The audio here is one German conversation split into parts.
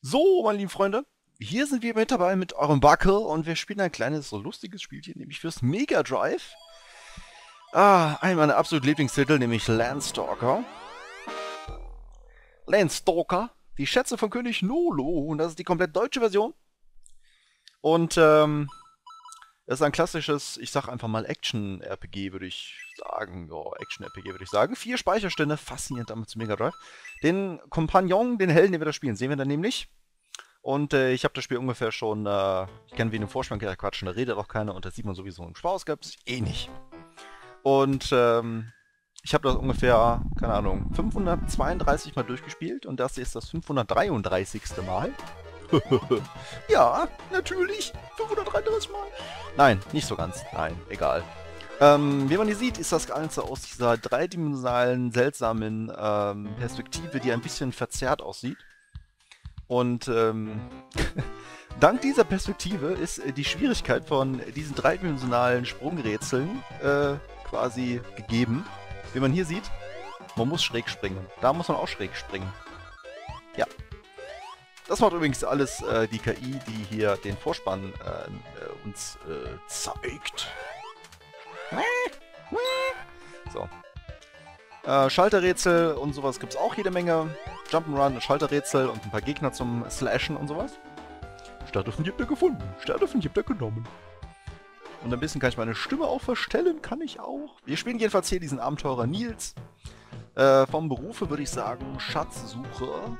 So, meine lieben Freunde, hier sind wir mit dabei mit eurem Wackel und wir spielen ein kleines, so lustiges Spielchen, nämlich fürs Mega Drive. Einen meiner absoluten Lieblingstitel, nämlich Landstalker. Landstalker, die Schätze von König Nolo, und das ist die komplett deutsche Version. Und, das ist ein klassisches, ich sag einfach mal Action-RPG, würde ich sagen. Ja, Action-RPG würde ich sagen. 4 Speicherstände, faszinierend damit zu Mega Drive. Den Kompagnon, den Helden, den wir da spielen, sehen wir dann nämlich. Und ich habe das Spiel ungefähr schon, ich kenne wie in dem Vorspann quatschen, da redet auch keiner und das sieht man sowieso im Spaß, gab's eh nicht. Und ich habe das ungefähr, keine Ahnung, 532 Mal durchgespielt und das ist das 533. Mal. Ja, natürlich, 533 Mal. Nein, nicht so ganz, nein, egal. Wie man hier sieht, ist das Ganze aus dieser dreidimensionalen, seltsamen Perspektive, die ein bisschen verzerrt aussieht. Und dank dieser Perspektive ist die Schwierigkeit von diesen dreidimensionalen Sprungrätseln quasi gegeben. Wie man hier sieht, man muss schräg springen. Da muss man auch schräg springen. Ja. Das macht übrigens alles die KI, die hier den Vorspann uns zeigt. So. Schalterrätsel und sowas gibt es auch jede Menge. Jump'n'Run, Schalterrätsel und ein paar Gegner zum Slashen und sowas. Sterne habt ihr gefunden. Sterne habt ihr genommen. Und ein bisschen kann ich meine Stimme auch verstellen. Kann ich auch. Wir spielen jedenfalls hier diesen Abenteurer Nils. Vom Berufe würde ich sagen Schatzsucher.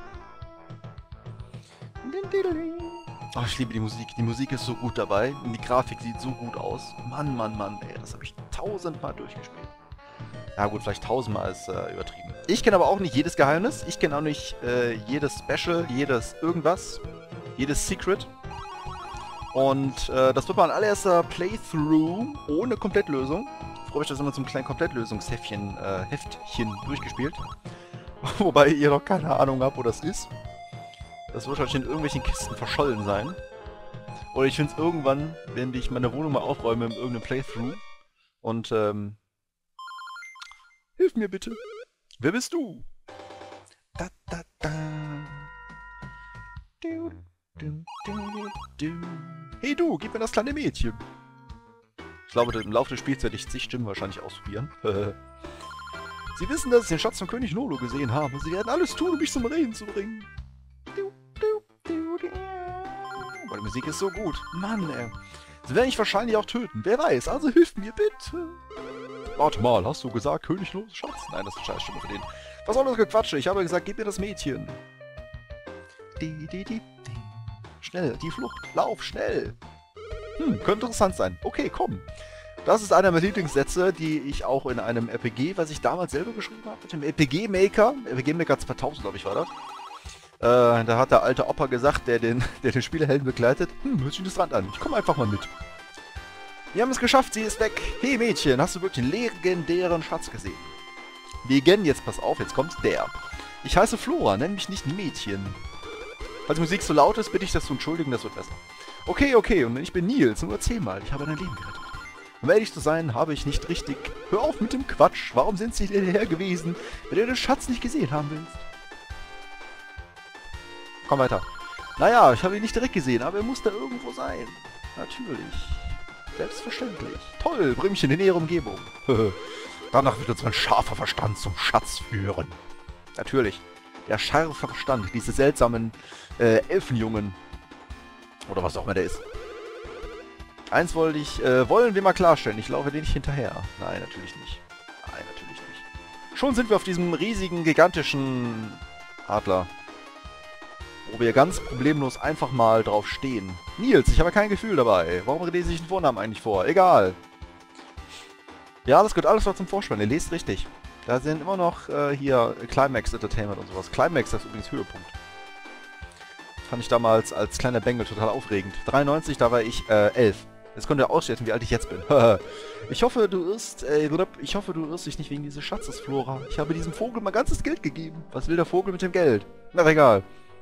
Oh, ich liebe die Musik. Die Musik ist so gut dabei. Und die Grafik sieht so gut aus. Mann, Mann, Mann, ey. Das habe ich 1000-mal durchgespielt. Ja gut, vielleicht 1000-mal ist übertrieben. Ich kenne aber auch nicht jedes Geheimnis. Ich kenne auch nicht jedes Special, jedes irgendwas, jedes Secret. Und das wird mein allererster Playthrough ohne Komplettlösung. Ich freue mich, dass immer zum kleinen Komplettlösungshäftchen Heftchen durchgespielt. Wobei ihr noch keine Ahnung habt, wo das ist. Das wird wahrscheinlich in irgendwelchen Kisten verschollen sein. Oder ich finde es irgendwann, wenn ich meine Wohnung mal aufräume in irgendeinem Playthrough. Und hilf mir bitte. Wer bist du? Da, da, da. Du, du, du, du. Hey du, gib mir das kleine Mädchen. Ich glaube, im Laufe des Spiels werde ich zig Stimmen wahrscheinlich ausprobieren. Sie wissen, dass ich den Schatz von König Nolo gesehen habe. Sie werden alles tun, um mich zum Reden zu bringen. Aber die Musik ist so gut. Mann, ey. Sie werden mich wahrscheinlich auch töten. Wer weiß, also hilft mir bitte. Warte mal, hast du gesagt, König Nolo Schatz? Nein, das ist eine Scheißstimme für den. Was soll das Gequatsche? Ich habe gesagt, gib mir das Mädchen. Schnell, die Flucht. Lauf, schnell. Könnte interessant sein. Okay, komm. Das ist einer meiner Lieblingssätze, die ich auch in einem RPG, was ich damals selber geschrieben habe, mit dem RPG Maker 2000, glaube ich, war das. Da hat der alte Opa gesagt, der den Spielerhelden begleitet, hört sich interessant an. Ich komme einfach mal mit. Wir haben es geschafft, sie ist weg. Hey Mädchen, hast du wirklich einen legendären Schatz gesehen? Legend, jetzt pass auf, jetzt kommt der. Ich heiße Flora, nenn mich nicht Mädchen. Falls die Musik so laut ist, bitte ich das zu entschuldigen, das wird besser. Okay, okay, und ich bin Nils, nur erzähl mal, ich habe dein Leben gerettet. Um ehrlich zu sein, habe ich nicht richtig... Hör auf mit dem Quatsch, warum sind sie hierher gewesen, wenn du den Schatz nicht gesehen haben willst? Komm weiter. Naja, ich habe ihn nicht direkt gesehen, aber er muss da irgendwo sein. Natürlich. Selbstverständlich. Toll, bring mich in die nähere Umgebung. Danach wird uns mein scharfer Verstand zum Schatz führen. Natürlich. Der scharfe Verstand, diese seltsamen Elfenjungen. Oder was auch immer der ist. Eins wollen wir mal klarstellen. Ich laufe dir nicht hinterher. Nein, natürlich nicht. Nein, natürlich nicht. Schon sind wir auf diesem riesigen, gigantischen Adler. Wo wir ganz problemlos einfach mal drauf stehen. Nils, ich habe kein Gefühl dabei. Warum lese ich den Vornamen eigentlich vor? Egal. Ja, alles gut, alles war zum Vorspann. Ihr lest richtig. Da sind immer noch hier Climax Entertainment und sowas. Climax, das ist übrigens Höhepunkt. Fand ich damals als kleiner Bengel total aufregend. 93, da war ich 11. Jetzt könnt ihr ausschätzen, wie alt ich jetzt bin. Ich hoffe, du irrst dich nicht wegen dieses Schatzes, Flora. Ich habe diesem Vogel mein ganzes Geld gegeben. Was will der Vogel mit dem Geld? Na, egal.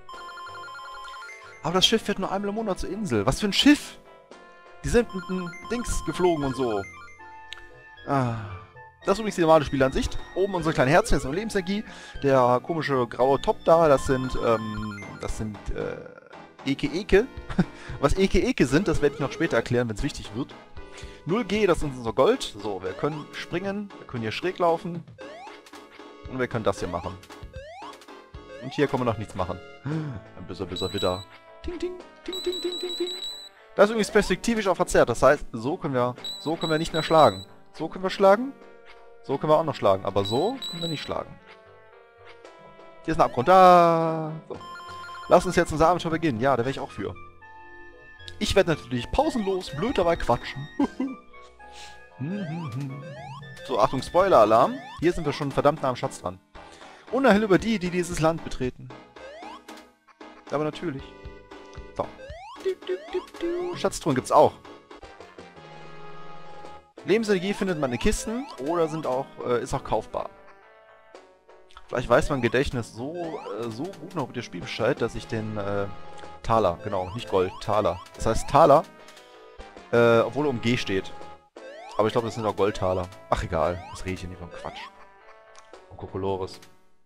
Aber das Schiff fährt nur einmal im Monat zur Insel. Was für ein Schiff? Die sind mit einem Dings geflogen und so. Das ist übrigens die normale Spielansicht. Oben unsere kleinen Herzchen, das ist Lebensenergie. Der komische graue Top da, das sind Eke-Eke. Was Eke-Eke sind, das werde ich noch später erklären, wenn es wichtig wird. 0G, das ist unser Gold. So, wir können springen, wir können hier schräg laufen. Und wir können das hier machen. Und hier können wir noch nichts machen. Ein böser Widder. Ding, ding, ding, ding, ding, ding, ding. Das ist übrigens perspektivisch auch verzerrt. Das heißt, so können wir nicht mehr schlagen. So können wir schlagen. So können wir auch noch schlagen. Aber so können wir nicht schlagen. Hier ist ein Abgrund. Da. So. Lass uns jetzt unser Abenteuer beginnen. Ja, da wäre ich auch für. Ich werde natürlich pausenlos blöd dabei quatschen. So, Achtung, Spoiler-Alarm. Hier sind wir schon verdammt nah am Schatz dran. Unerhell über die dieses Land betreten. Aber natürlich. So. Schatztruhen gibt's auch. Lebensenergie findet man in Kisten oder ist auch kaufbar. Vielleicht weiß mein Gedächtnis so gut noch über das Spiel Bescheid, dass ich den Taler, genau, nicht Gold, Taler. Das heißt Taler, obwohl er um G steht. Aber ich glaube, das sind auch Goldtaler. Ach egal, das rede ich hier nicht von Quatsch. Und Kokolores.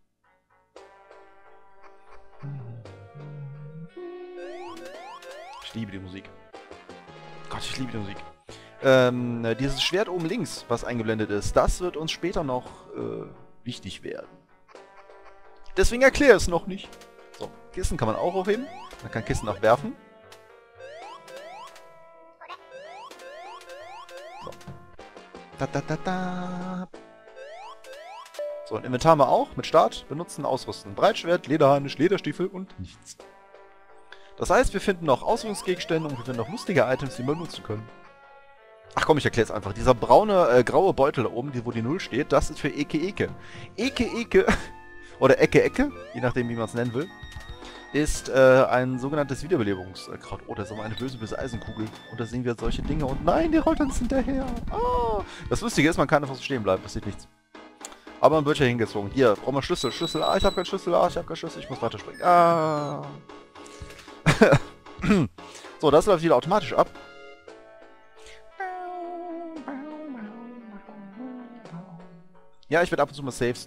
Ich liebe die Musik. Gott, ich liebe die Musik. Dieses Schwert oben links, was eingeblendet ist, das wird uns später noch wichtig werden. Deswegen erkläre es noch nicht. So, Kissen kann man auch aufheben. Man kann Kissen auch werfen. So. So, ein Inventar haben wir auch. Mit Start, benutzen, ausrüsten. Breitschwert, Lederharnisch, Lederstiefel und nichts. Das heißt, wir finden noch Ausrüstungsgegenstände und wir finden noch lustige Items, die wir nutzen können. Ach komm, ich erkläre es einfach. Dieser graue Beutel da oben, wo die 0 steht, das ist für Eke-Eke. Eke-Eke, oder Ecke-Ecke, je nachdem wie man es nennen will, ist ein sogenanntes Wiederbelebungskraut. Oh, da ist aber eine böse Eisenkugel. Und da sehen wir solche Dinge. Und nein, die rollt uns hinterher. Ah. Das Lustige ist, man kann einfach so stehen bleiben, passiert nichts. Aber man wird ja hingezogen. Hier, brauchen wir Schlüssel. Schlüssel, ich habe keinen Schlüssel. Ich habe keinen Schlüssel. Ich muss weiterspringen. So, das läuft wieder automatisch ab. Ja, ich werde ab und zu mal Safe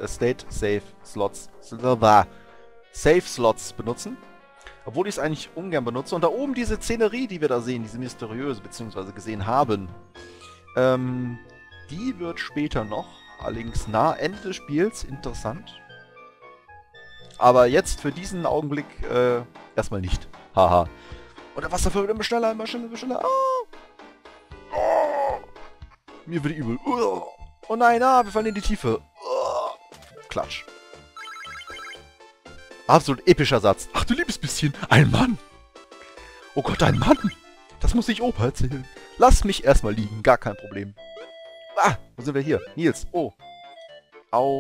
Slots benutzen. Obwohl ich es eigentlich ungern benutze. Und da oben diese Szenerie, die wir da sehen, diese mysteriöse, beziehungsweise gesehen haben, die wird später noch, allerdings nah Ende des Spiels, interessant. Aber jetzt für diesen Augenblick erstmal nicht. Haha. Und der Wasserfall immer schneller, immer schneller, immer schneller. Mir wird übel. Oh nein, wir fallen in die Tiefe. Klatsch. Absolut epischer Satz. Ach du liebes bisschen, ein Mann. Oh Gott, ein Mann. Das muss ich Opa erzählen. Lass mich erstmal liegen, gar kein Problem. Wo sind wir hier? Nils, oh. Au.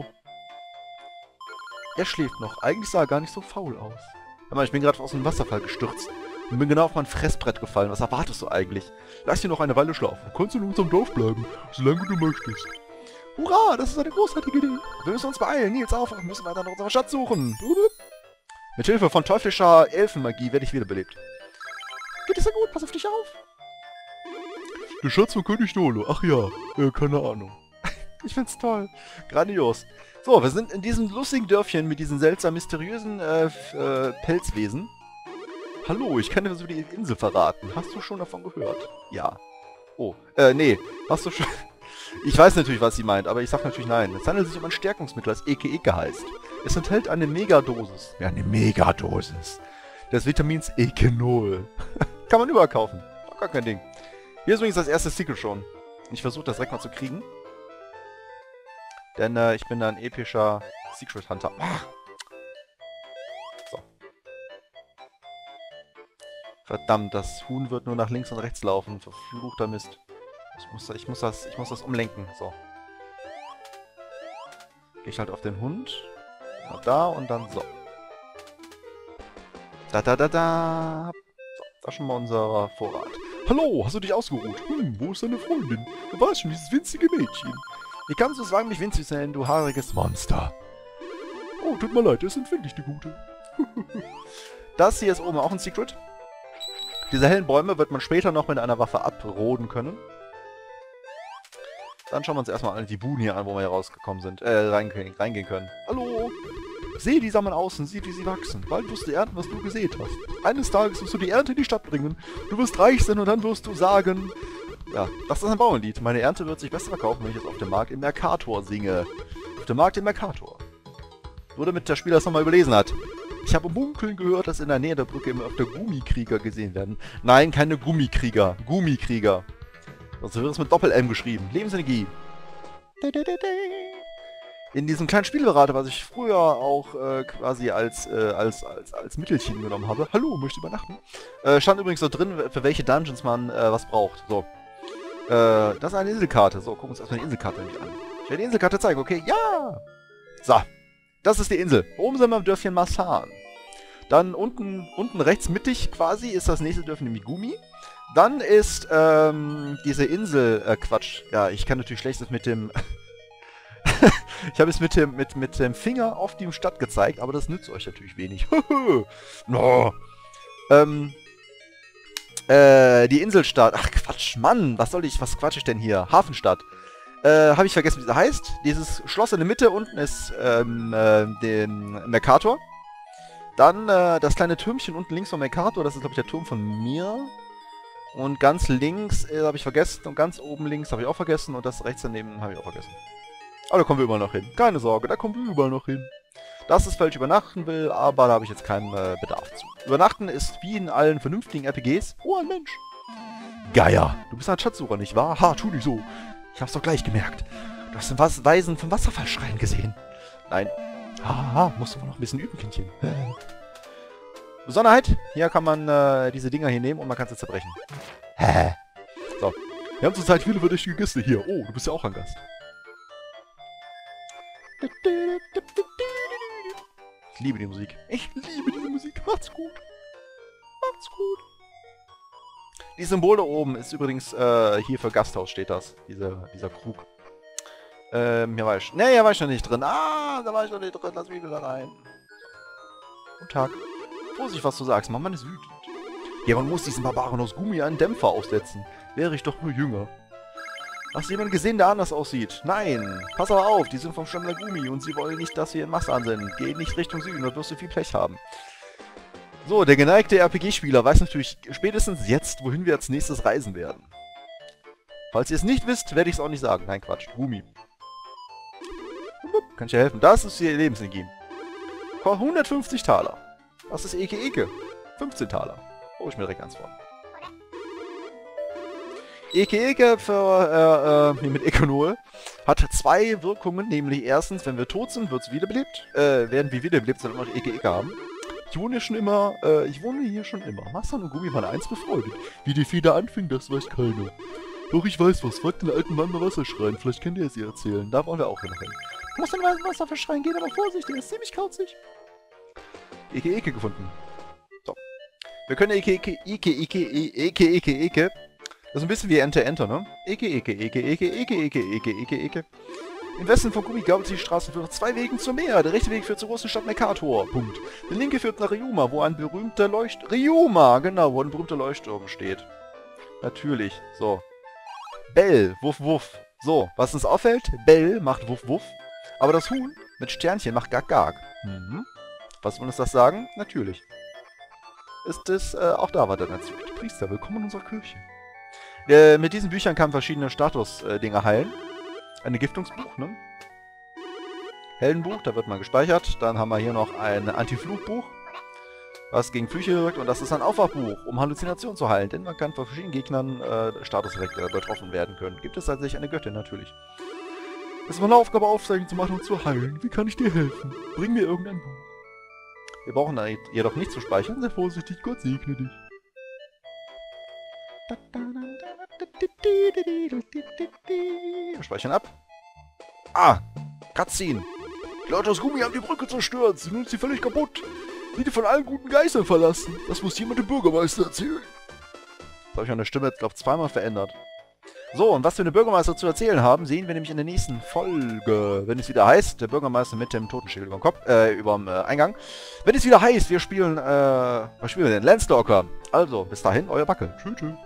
Er schläft noch. Eigentlich sah er gar nicht so faul aus. Hör mal, ich bin gerade aus dem Wasserfall gestürzt. Und bin genau auf mein Fressbrett gefallen. Was erwartest du eigentlich? Lass dich noch eine Weile schlafen. Kannst du in unserem Dorf bleiben, solange du möchtest. Hurra, das ist eine großartige Idee. Wir müssen uns beeilen. Nils, auf. Wir müssen weiter nach unserem Schatz suchen. Mit Hilfe von teuflischer Elfenmagie werde ich wiederbelebt. Geht es ja gut? Pass auf dich auf. Der Schatz von König Nolo. Ach ja, keine Ahnung. Ich find's toll. Grandios. So, wir sind in diesem lustigen Dörfchen mit diesen seltsam mysteriösen Pelzwesen. Hallo, ich kann dir was über die Insel verraten. Hast du schon davon gehört? Ja. Oh, nee. Hast du schon... Ich weiß natürlich, was sie meint, aber ich sag natürlich nein. Es handelt sich um ein Stärkungsmittel, das Eke-Eke heißt. Es enthält eine Megadosis. Ja, eine Megadosis. Des Vitamins Ekenol. Kann man überall kaufen. Gar kein Ding. Hier ist übrigens das erste Secret schon. Ich versuche das direkt mal zu kriegen. Denn ich bin ein epischer Secret Hunter. So. Verdammt, das Huhn wird nur nach links und rechts laufen. Verfluchter Mist. Ich muss das umlenken. So. Gehe ich halt auf den Hund. Mal da und dann so. So, da ist schon mal unser Vorrat. Hallo, hast du dich ausgeruht? Wo ist deine Freundin? Du warst schon dieses winzige Mädchen. Wie kannst du es wagen, mich winzig zu nennen, du haariges Monster? Oh, tut mir leid, das sind wirklich die Gute. Das hier ist oben auch ein Secret. Diese hellen Bäume wird man später noch mit einer Waffe abroden können. Dann schauen wir uns erstmal die Buden hier an, wo wir hier rausgekommen sind, reingehen können. Hallo! Seh die Samen außen, sieh, wie sie wachsen. Bald wirst du ernten, was du gesät hast. Eines Tages wirst du die Ernte in die Stadt bringen. Du wirst reich sein und dann wirst du sagen... Ja, das ist ein Bauernlied. Meine Ernte wird sich besser verkaufen, wenn ich es auf dem Markt in Mercator singe. Auf dem Markt in Mercator. Nur damit der Spieler es nochmal überlesen hat. Ich habe munkeln gehört, dass in der Nähe der Brücke immer öfter Gummikrieger gesehen werden. Nein, keine Gummikrieger. Gummikrieger. Sonst wird es mit Doppel-M geschrieben. Lebensenergie. In diesem kleinen Spielberater, was ich früher auch quasi als Mittelchen genommen habe. Hallo, möchte übernachten? Stand übrigens so drin, für welche Dungeons man was braucht. So. Das ist eine Inselkarte. So, gucken wir uns erstmal die Inselkarte nämlich an. Ich werde die Inselkarte zeigen, okay? Ja! So. Das ist die Insel. Oben sind wir im Dörfchen Masan. Dann unten rechts mittig quasi ist das nächste Dörfchen Migumi. Dann ist diese Insel, Quatsch. Ja, ich kann natürlich schlecht das mit dem... Ich habe es mit dem Finger auf die Stadt gezeigt, aber das nützt euch natürlich wenig. No. Die Inselstadt. Ach Quatsch, Mann, was quatsch ich denn hier? Hafenstadt. Habe ich vergessen, wie sie heißt. Dieses Schloss in der Mitte, unten ist den Mercator. Dann das kleine Türmchen unten links vom Mercator, das ist glaube ich der Turm von mir. Und ganz links habe ich vergessen und ganz oben links habe ich auch vergessen und das rechts daneben habe ich auch vergessen. Aber da kommen wir überall noch hin. Keine Sorge, da kommen wir überall noch hin. Das ist, weil ich übernachten will, aber da habe ich jetzt keinen Bedarf zu. Übernachten ist wie in allen vernünftigen RPGs. Oh, ein Mensch. Geier, du bist ein Schatzsucher, nicht wahr? Ha, tu nicht so. Ich hab's doch gleich gemerkt. Du hast den Weisen vom Wasserfall schreien gesehen. Nein. Haha, musst du wohl noch ein bisschen üben, Kindchen. Besonderheit, hier kann man diese Dinger hier nehmen und man kann sie zerbrechen. Hä? So. Wir haben zurzeit viele verdächtige Gäste hier. Oh, du bist ja auch ein Gast. Ich liebe die Musik. Ich liebe diese Musik. Macht's gut. Macht's gut. Die Symbole oben ist übrigens, hier für Gasthaus steht das. Dieser Krug. Hier war ich... Ne, hier war ich noch nicht drin. Ah, da war ich noch nicht drin. Lass mich wieder rein. Guten Tag. Vorsicht, was du sagst. Mann ist wütend. Ja, man muss diesen Barbaren aus Gummi einen Dämpfer aufsetzen. Wäre ich doch nur jünger. Hast du jemanden gesehen, der anders aussieht? Nein. Pass aber auf, die sind vom Stamm der Gummi und sie wollen nicht, dass wir in Masan sind. Geh nicht Richtung Süden, dort wirst du viel Pech haben. So, der geneigte RPG-Spieler weiß natürlich spätestens jetzt, wohin wir als nächstes reisen werden. Falls ihr es nicht wisst, werde ich es auch nicht sagen. Nein, Quatsch. Gummi. Kann ich dir helfen? Das ist die Lebensenergie. 150 Taler. Das ist Eke Eke. 15 Taler. Hol ich mir direkt ans Wort. Eke Eke für, mit Ekonol hat zwei Wirkungen, nämlich erstens, wenn wir tot sind, werden wir wiederbelebt, sollten wir noch Eke Eke haben. Ich wohne hier schon immer. Masan und Gummi waren einst befreundet. Wie die Feder anfing, das weiß keiner. Doch ich weiß was, fragt den alten Mann mal Wasser schreien, vielleicht kann der sie erzählen. Da wollen wir auch hin. Du musst den Wasser verschreien, geh aber vorsichtig, der ist ziemlich kauzig. Eke Eke gefunden. So. Wir können Eke. Das ist ein bisschen wie Enter, ne? Eke. Im Westen von Gummi gab es die Straßen für 2 Wegen zum Meer. Der rechte Weg führt zur großen Stadt Mercator. Punkt. Der linke führt nach Ryuma, wo ein berühmter Leuchtturm steht. Natürlich. So. Bell. Wuff, wuff. So, was uns auffällt, Bell macht Wuff, wuff. Aber das Huhn mit Sternchen macht Gag, Gag. Mhm. Was will uns das sagen? Natürlich. Ist es, auch da war der entzückte Priester. Willkommen in unserer Kirche. Mit diesen Büchern kann man verschiedene Status-Dinge heilen. Ein Giftungsbuch, ne? Heldenbuch, da wird man gespeichert. Dann haben wir hier noch ein Anti-Fluchbuch, was gegen Flüche wirkt. Und das ist ein Aufwachbuch, um Halluzinationen zu heilen. Denn man kann von verschiedenen Gegnern Statuseffekte betroffen werden können. Gibt es tatsächlich eine Göttin, natürlich. Es ist meine Aufgabe, Aufzeichnungen zu machen und zu heilen. Wie kann ich dir helfen? Bring mir irgendein Buch. Wir brauchen jedoch nicht zu speichern. Sei vorsichtig, Gott segne dich. Wir speichern ab. Ah, Cutscene. Die Leute aus Gummi haben die Brücke zerstört. Sie sind sie völlig kaputt. Sind von allen guten Geistern verlassen. Das muss jemand dem Bürgermeister erzählen. Das habe ich an der Stimme jetzt, glaube ich, zweimal verändert. So, und was wir dem Bürgermeister zu erzählen haben, sehen wir nämlich in der nächsten Folge. Wenn es wieder heißt, der Bürgermeister mit dem Totenschädel über dem Kopf, überm Eingang. Wenn es wieder heißt, wir spielen, was spielen wir denn? Landstalker. Also, bis dahin, euer Backe. Tschüss, tschüss.